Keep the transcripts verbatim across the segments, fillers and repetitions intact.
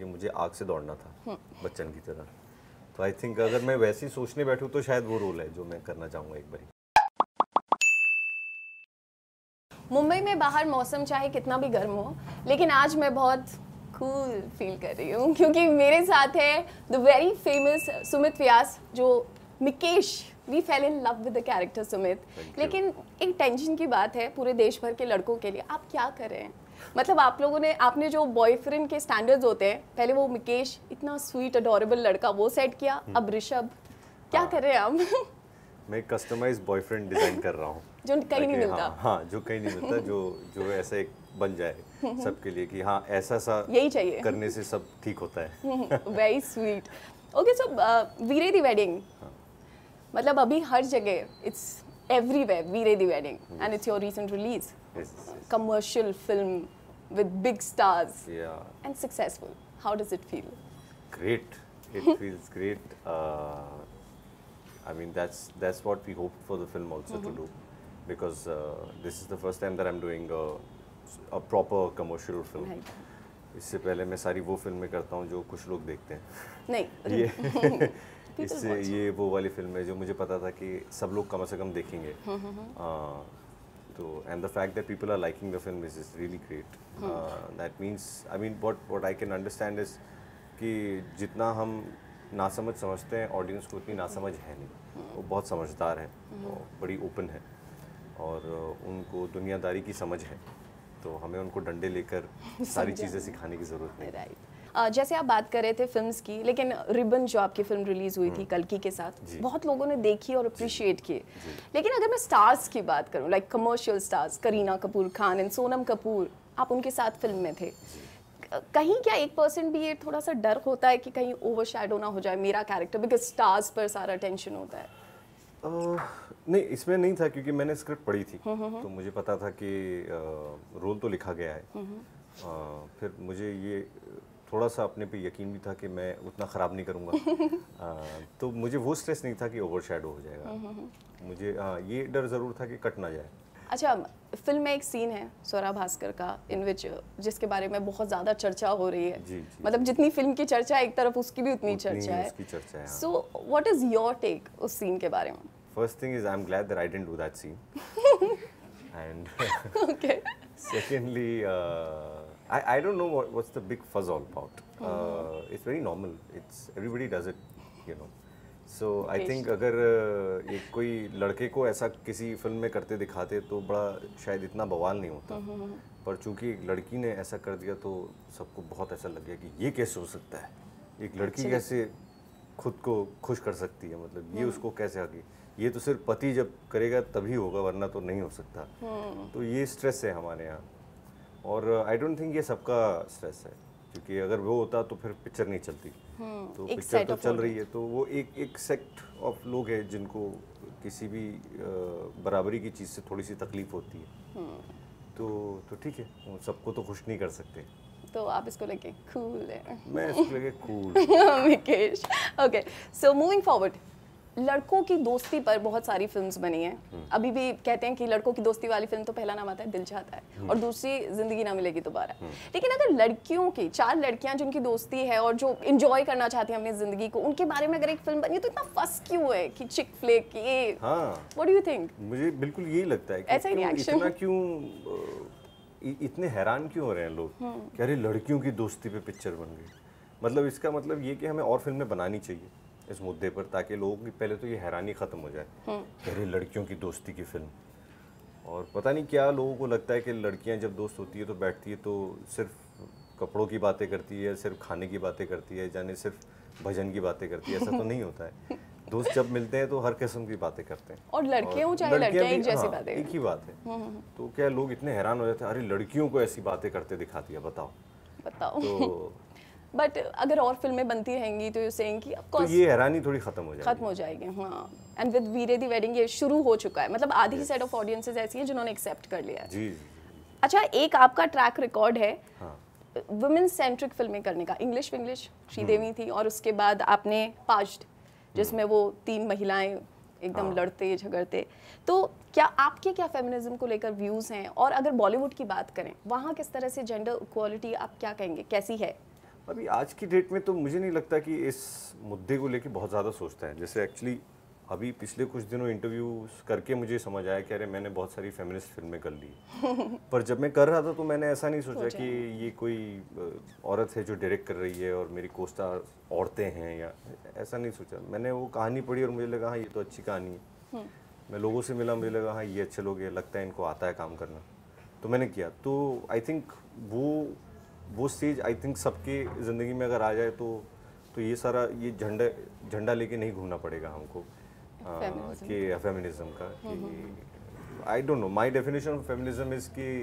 कि मुझे आग से दौड़ना था बच्चन की तरह। तो आई थिंक अगर मैं वैसे ही सोचने बैठूं तो शायद वो रोल है जो मैं करना चाहूँगा एक बारी। मुंबई में बाहर मौसम चाहे कितना भी गर्म हो, लेकिन आज मैं बहुत कूल फील कर रही हूँ क्योंकि मेरे साथ है the very famous Sumit Vyas, जो Mikesh, we fell in love with the character Sumit. लेकिन एक टेंशन की बात है पूरे देश भर के लड़कों के लिए, आप क्या कर रहे हैं? मतलब आप लोगों ने, आपने जो बॉयफ्रेंड के स्टैंडर्ड्स होते हैं, पहले वो मिकेश इतना स्वीट अडोरेबल लड़का वो सेट किया, अब ऋषभ, क्या हाँ। कर रहे हैं आप? मैं कस्टमाइज बॉयफ्रेंड डिजाइन कर रहा हूँ जो कहीं नहीं मिलता। हाँ, हाँ जो कहीं नहीं मिलता, जो जो ऐसा एक बन जाए सबके लिए कि हाँ ऐसा सा यही चाहिए, करने से सब ठीक होता है। Very sweet. ओके, सो वीरे दी वेडिंग, मतलब अभी हर जगह it's everywhere Veere Di wedding, and it's your recent release, commercial film with big stars and successful. How does it feel? Great, it feels great. Uh, I mean that's that's what we hoped for the film also mm-hmm. to do, because uh, this is the first time that I'm doing a, a proper commercial film. Right. इससे पहले मैं सारी वो फिल्में करता हूँ जो कुछ लोग देखते हैं। नहीं ये इससे ये वो वाली फिल्म है जो मुझे पता था कि सब लोग कम से कम देखेंगे। uh, तो and the fact that people are liking the film is is really great. uh, that means I mean what what I can understand is कि जितना हम नासमझ समझते हैं ऑडियंस को उतनी नासमझ है नहीं। वो बहुत समझदार है, वो बड़ी ओपन है और उनको दुनियादारी की समझ है, तो हमें उनको डंडे लेकर सारी चीज़ें सिखाने की ज़रूरत नहीं। राइट। uh, जैसे आप बात कर रहे थे फिल्म्स की, लेकिन रिबन जो आपकी फिल्म रिलीज हुई थी कल्कि के साथ, बहुत लोगों ने देखी और अप्रिशिएट की। लेकिन अगर मैं स्टार्स की बात करूँ, like commercial stars, Kareena Kapoor Khan and Sonam Kapoor, आप उनके साथ फिल्म में थे, कहीं क्या एक परसेंट भी ये थोड़ा सा डर होता है कि कहीं ओवरशैडो ना हो जाए मेरा कैरेक्टर, बिकॉज स्टार्स पर सारा टेंशन होता है? uh, नहीं, इसमें नहीं था क्योंकि मैंने स्क्रिप्ट पढ़ी थी तो मुझे पता था कि रोल तो लिखा गया है। uh, फिर मुझे ये थोड़ा सा अपने पे यकीन भी था कि मैं उतना ख़राब नहीं करूँगा। uh, तो मुझे वो स्ट्रेस नहीं था कि ओवरशैडो हो जाएगा। मुझे uh, ये डर ज़रूर था कि कट ना जाए। अच्छा, फिल्म में एक सीन है स्वरा भास्कर का, इन विच जिसके बारे में बहुत ज़्यादा चर्चा हो रही है। जी, जी, मतलब जितनी फिल्म की चर्चा है एक तरफ, उसकी भी उतनी, उतनी चर्चा है। उसकी चर्चा है। So what is your take उस सीन के बारे में? First thing is I am glad that I didn't do that scene, and okay, secondly I I don't know what's the big fuss all about. It's very normal, it's everybody does it, you know. So I think अगर एक कोई लड़के को ऐसा किसी film में करते दिखाते तो बड़ा शायद इतना बवाल नहीं होता, पर चूंकि एक लड़की ने ऐसा कर दिया तो सबको बहुत ऐसा लग गया कि ये कैसे हो सकता है, एक लड़की कैसे खुद को खुश कर सकती है, मतलब ये उसको कैसे आ गई, ये तो सिर्फ पति जब करेगा तभी होगा वरना तो नहीं हो सकता। तो ये स्ट्रेस है हमारे यहाँ, और आई डोंट थिंक ये सबका स्ट्रेस है, क्योंकि अगर वो होता तो फिर पिक्चर नहीं चलती। तो पिक्चर तो चल रही है, तो वो एक एक सेक्ट ऑफ लोग हैं जिनको किसी भी बराबरी की चीज़ से थोड़ी सी तकलीफ होती है। तो तो ठीक है, वो सबको तो खुश नहीं कर सकते। तो आप इसको लेके कूल है? मैं इसको लेके cool. Mikesh, okay, so moving forward, लड़कों की दोस्ती पर बहुत सारी फिल्म्स बनी हैं। अभी भी कहते हैं कि लड़कों की दोस्ती वाली फिल्म तो पहला नाम आता है दिल चाहता है, और दूसरी जिंदगी ना मिलेगी दोबारा। लेकिन अगर लड़कियों की, चार लड़कियां जिनकी दोस्ती है और जो एंजॉय करना चाहती हैं अपनी जिंदगी को, उनके बारे में अगर एक फिल्म बनी तो इतना फस क्यों है कि चिक फ्लिक ये? What do you think? मुझे बिल्कुल यही लगता है कि ऐसा ही रिएक्शन, इतना क्यों, इतने हैरान क्यों हो रहे हैं लोग कि अरे लड़कियों की दोस्ती पे पिक्चर बन गई। मतलब इसका मतलब ये कि हमें और फिल्में बनानी चाहिए इस मुद्दे पर, ताकि लोगों की पहले तो ये हैरानी ख़त्म हो जाए कि अरे लड़कियों की दोस्ती की फिल्म। और पता नहीं क्या लोगों को लगता है कि लड़कियां जब दोस्त होती है तो बैठती है तो सिर्फ कपड़ों की बातें करती है, सिर्फ खाने की बातें करती है, जाने सिर्फ भजन की बातें करती है। ऐसा तो नहीं होता है। दोस्त जब मिलते हैं तो हर किस्म की बातें करते हैं, और लड़कियां चाहे लड़कियां एक जैसी बातें, एक ही बात है। तो क्या लोग इतने हैरान हो जाते हैं, अरे लड़कियों को ऐसी बातें करते दिखाती है, बताओ बताओ। तो बट अगर और फिल्में बनती रहेंगी तो यू सेइंग कि ऑफ कोर्स तो ये हैरानी थोड़ी खत्म हो जाएगी, खत्म हो जाएगी। हाँ, and with Veere Di wedding ये शुरू हो चुका है, मतलब आधी ही सेट ऑफ ऑडियंसेस ऐसी हैं जिन्होंने एक्सेप्ट कर लिया है। जी, जी। अच्छा, एक आपका ट्रैक रिकॉर्ड है वुमेन सेंट्रिक फिल्में करने का। इंग्लिश विंग्लिश श्रीदेवी थी, और उसके बाद आपने पाज्ड, जिसमें वो तीन महिलाएं एकदम हाँ। लड़ते झगड़ते। तो क्या आपके क्या फेमिनिज्म को लेकर व्यूज़ हैं, और अगर बॉलीवुड की बात करें वहाँ किस तरह से जेंडर इक्वालिटी आप क्या कहेंगे, कैसी है? अभी आज की डेट में तो मुझे नहीं लगता कि इस मुद्दे को लेके बहुत ज़्यादा सोचते हैं। जैसे एक्चुअली अभी पिछले कुछ दिनों इंटरव्यूज करके मुझे समझ आया कि अरे मैंने बहुत सारी फेमिनिस्ट फिल्में कर ली, पर जब मैं कर रहा था तो मैंने ऐसा नहीं सोचा कि ये कोई औरत है जो डायरेक्ट कर रही है और मेरी कोस्टार औरतें हैं, या ऐसा नहीं सोचा। मैंने वो कहानी पढ़ी और मुझे लगा हाँ ये तो अच्छी कहानी है। मैं लोगों से मिला, मुझे लगा हाँ ये अच्छे लोग हैं, लगता है इनको आता है काम करना, तो मैंने किया। तो आई थिंक वो वो स्टेज आई थिंक सबके ज़िंदगी में अगर आ जाए तो तो ये सारा ये झंडा झंडा लेके नहीं घूमना पड़ेगा हमको कि फेमिनिज्म का। I don't know, my definition of feminism is कि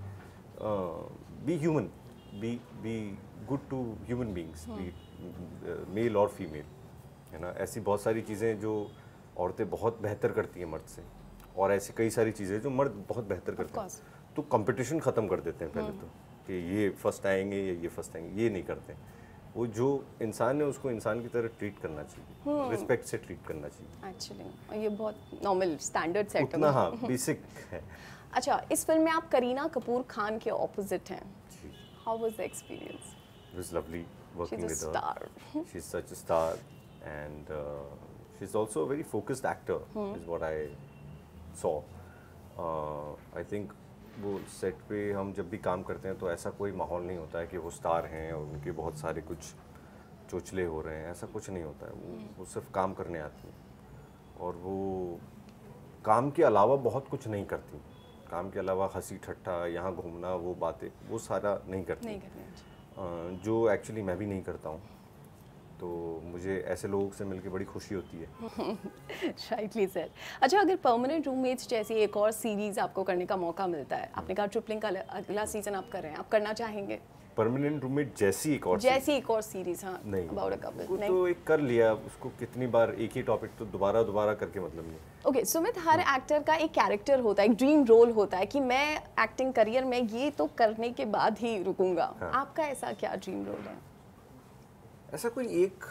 be human, be be good to human beings, be male और फीमेल, है ना। ऐसी बहुत सारी चीज़ें जो औरतें बहुत बेहतर करती हैं मर्द से, और ऐसी कई सारी चीज़ें जो मर्द बहुत बेहतर करते हैं, तो कंपटीशन ख़त्म कर देते हैं पहले तो, कि ये फर्स्ट आएंगे या ये फर्स्ट आएंगे, ये नहीं करते। वो जो इंसान है उसको इंसान की तरह ट्रीट करना चाहिए, रिस्पेक्ट से ट्रीट करना चाहिए एक्चुअली। ये बहुत नॉर्मल स्टैंडर्ड सेट उतना हाँ बेसिक है। अच्छा, इस फिल्म में आप करीना कपूर खान के ऑपोजिट हैं। How was the experience? It was lovely working with her. She is such a star and she is also a very focused actor is what I saw. I think वो set पे हम जब भी काम करते हैं तो ऐसा कोई माहौल नहीं होता है कि वो स्टार हैं और उनके बहुत सारे कुछ चोचले हो रहे हैं, ऐसा कुछ नहीं होता है। वो वो सिर्फ काम करने आती हैं और वो काम के अलावा बहुत कुछ नहीं करती। काम के अलावा हंसी ठट्ठा, यहाँ घूमना, वो बातें, वो सारा नहीं करती, नहीं करती। जो एक्चुअली मैं भी नहीं करता हूँ, तो मुझे ऐसे लोगों से मिलकर बड़ी खुशी होती है। Rightly sir. अच्छा, अगर परमानेंट रूममेट्स जैसी एक और सीरीज आपको करने का मौका मिलता है, आपने कहा ट्रिपलिंग का अगला सीजन आप कर रहे हैं, आप करना चाहेंगे? परमानेंट रूममेट जैसी एक और जैसी एक और सीरीज? हाँ, नहीं, अबाउट अ कपल नहीं, तो एक कर लिया, उसको कितनी बार एक ही टॉपिक तो दोबारा दोबारा करके मतलब नहीं। ओके okay, सुमित, हर एक्टर का एक कैरेक्टर होता है, एक ड्रीम रोल होता है कि मैं एक्टिंग करियर में ये तो करने के बाद ही रुकूंगा। हाँ। आपका ऐसा क्या ड्रीम रोल है? ऐसा कोई एक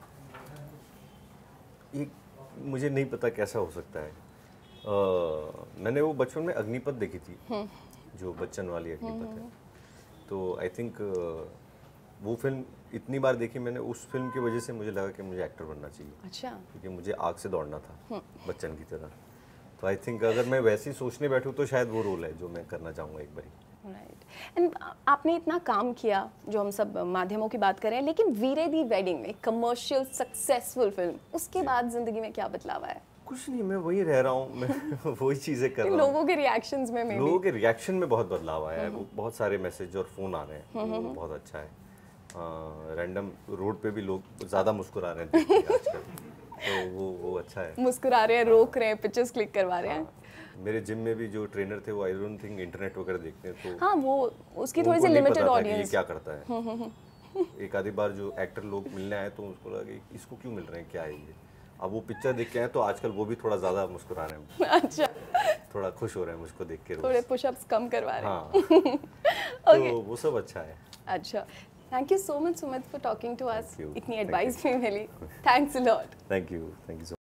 एक मुझे नहीं पता कैसा हो सकता है। आ, मैंने वो बचपन में अग्निपथ देखी थी, जो बच्चन वाली अग्निपथ है, तो आई थिंक वो फिल्म इतनी बार देखी मैंने, उस फिल्म की वजह से मुझे लगा कि मुझे एक्टर बनना चाहिए। अच्छा। क्योंकि मुझे आग से दौड़ना था बच्चन की तरह, तो आई थिंक अगर मैं वैसे ही सोचने बैठूं तो शायद वो रोल है जो मैं करना चाहूँगा एक बारी। राइट। एंड आपने इतना काम किया, जो हम सब माध्यमों की बात कर रहे हैं, लेकिन वीरे दी वेडिंग में कमर्शियल सक्सेसफुल फिल्म, उसके बाद जिंदगी में क्या बदलाव आया? कुछ नहीं, मैं वही रह रहा हूँ, मैं वही चीज़ें कर रहा हूँ। लोगों के रिएक्शंस में में लोगों के रिएक्शन में बहुत बदलाव आया है। बहुत सारे मैसेज और फ़ोन आ रहे हैं, वो बहुत अच्छा है। रैंडम रोड पे भी लोग ज़्यादा मुस्कुरा रहे हैं आजकल, तो वो वो अच्छा है। मुस्कुरा रहे हैं, रोक रहे हैं, पिक्चर्स क्लिक करवा रहे हैं। मेरे जिम में भी जो ट्रेनर थे वो आई डोंट थिंक इंटरनेट वगैरह देखते हैं, तो हाँ, वो उसकी थोड़ी सी लिमिटेड ऑडियंस, ये क्या करता है। एक आधी बार जो एक्टर लोग मिलने आए तो उसको लगा कि इसको क्यों मिल रहे हैं, क्या है ये। अब वो पिक्चर देख के आए तो आजकल वो भी थोड़ा ज़्यादा मुस्कुरा रहे हैं। अच्छा, थोड़ा खुश हो रहे हैं मुझको देख के, थोड़े पुशअप्स कम करवा रहे हैं। हाँ। तो वो सब अच्छा है। अच्छा, thank you so much Sumit for talking to us. इतनी एडवाइस भी मिली, thanks a lot. Thank you, thank you so much.